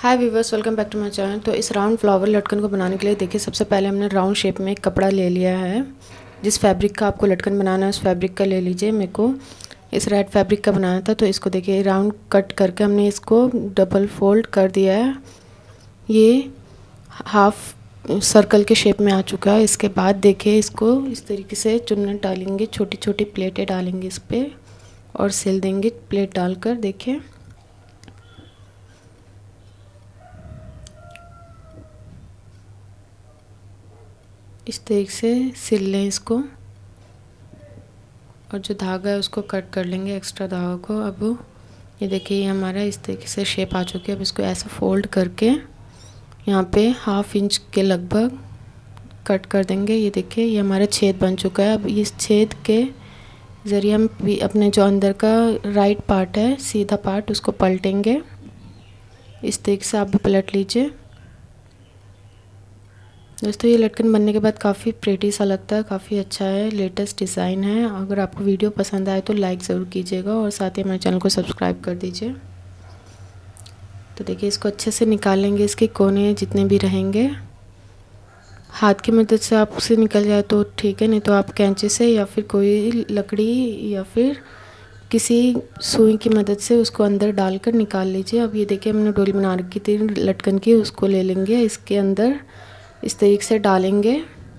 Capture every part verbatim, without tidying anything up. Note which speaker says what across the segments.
Speaker 1: Hi viewers, welcome back to my channel. तो इस round flower लटकन को बनाने के लिए देखिए, सबसे पहले हमने राउंड शेप में एक कपड़ा ले लिया है। जिस फैब्रिक का आपको लटकन बनाना है उस फैब्रिक का ले लीजिए। मेरे को इस रेड फैब्रिक का बनाना था, तो इसको देखिए राउंड कट करके हमने इसको डबल फोल्ड कर दिया है। ये हाफ सर्कल के शेप में आ चुका है। इसके बाद देखिए इसको इस तरीके से चुन्नट डालेंगे, छोटी छोटी प्लेटें डालेंगे इस पर और सिल देंगे प्लेट डालकर। देखिए इस तरीके से सिल लें इसको, और जो धागा है उसको कट कर लेंगे, एक्स्ट्रा धागा को। अब ये देखिए ये हमारा इस तरीके से शेप आ चुकी है। अब इसको ऐसे फोल्ड करके यहाँ पे हाफ इंच के लगभग कट कर देंगे। ये देखिए ये हमारा छेद बन चुका है। अब इस छेद के ज़रिए हम अपने जो अंदर का राइट पार्ट है, सीधा पार्ट, उसको पलटेंगे। इस तरीके से आप भी पलट लीजिए। दोस्तों ये लटकन बनने के बाद काफ़ी प्रेटी सा लगता है, काफ़ी अच्छा है, लेटेस्ट डिज़ाइन है। अगर आपको वीडियो पसंद आए तो लाइक ज़रूर कीजिएगा और साथ ही हमारे चैनल को सब्सक्राइब कर दीजिए। तो देखिए इसको अच्छे से निकालेंगे, इसके कोने जितने भी रहेंगे। हाथ की मदद से आपसे निकल जाए तो ठीक है, नहीं तो आप कैंची से या फिर कोई लकड़ी या फिर किसी सुई की मदद से उसको अंदर डालकर निकाल लीजिए। अब ये देखिए हमने डोरी बना रखी थी लटकन की, उसको ले लेंगे, इसके अंदर इस तरीके से डालेंगे।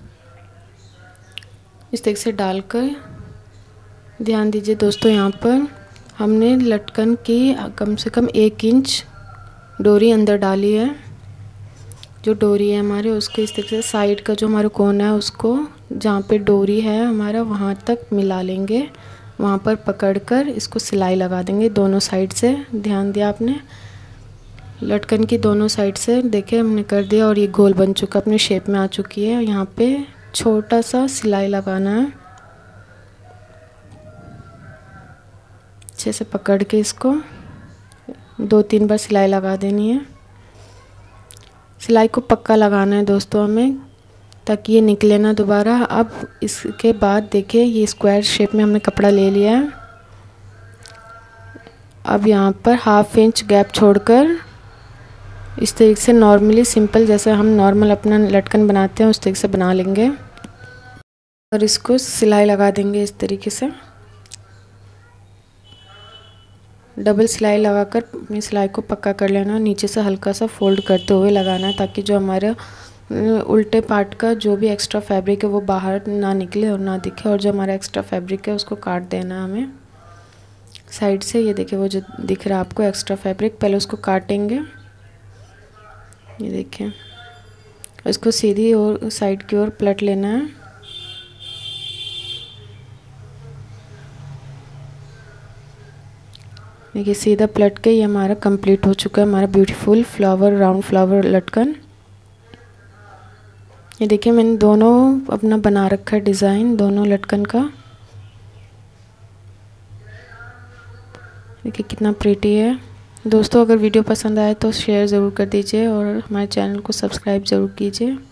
Speaker 1: इस तरीके से डालकर ध्यान दीजिए दोस्तों, यहाँ पर हमने लटकन की कम से कम एक इंच डोरी अंदर डाली है। जो डोरी है हमारे उसके इस तरीके से साइड का जो हमारा कोना है उसको जहाँ पे डोरी है हमारा वहाँ तक मिला लेंगे। वहाँ पर पकड़कर इसको सिलाई लगा देंगे दोनों साइड से। ध्यान दिया आपने, लटकन की दोनों साइड से देखिए हमने कर दिया और ये गोल बन चुका, अपने शेप में आ चुकी है। यहाँ पे छोटा सा सिलाई लगाना है, अच्छे से पकड़ के इसको दो तीन बार सिलाई लगा देनी है। सिलाई को पक्का लगाना है दोस्तों हमें, ताकि ये निकले ना दोबारा। अब इसके बाद देखिए ये स्क्वायर शेप में हमने कपड़ा ले लिया है। अब यहाँ पर हाफ इंच गैप छोड़कर इस तरीके से नॉर्मली सिंपल जैसे हम नॉर्मल अपना लटकन बनाते हैं उस तरीके से बना लेंगे और इसको सिलाई लगा देंगे इस तरीके से। डबल सिलाई लगाकर अपनी सिलाई को पक्का कर लेना, नीचे से हल्का सा फोल्ड करते हुए लगाना है, ताकि जो हमारा उल्टे पार्ट का जो भी एक्स्ट्रा फैब्रिक है वो बाहर ना निकले और ना दिखे। और जो हमारा एक्स्ट्रा फैब्रिक है उसको काट देना है हमें साइड से। ये देखिए वो जो दिख रहा है आपको एक्स्ट्रा फैब्रिक, पहले उसको काटेंगे। ये देखिए इसको सीधी और साइड की ओर पलट लेना है। देखिए सीधा पलट के ये हमारा कंप्लीट हो चुका है, हमारा ब्यूटीफुल फ्लावर राउंड फ्लावर लटकन। ये देखिए मैंने दोनों अपना बना रखा है डिज़ाइन दोनों लटकन का। देखिए कितना प्रीटी है दोस्तों। अगर वीडियो पसंद आए तो शेयर ज़रूर कर दीजिए और हमारे चैनल को सब्सक्राइब ज़रूर कीजिए।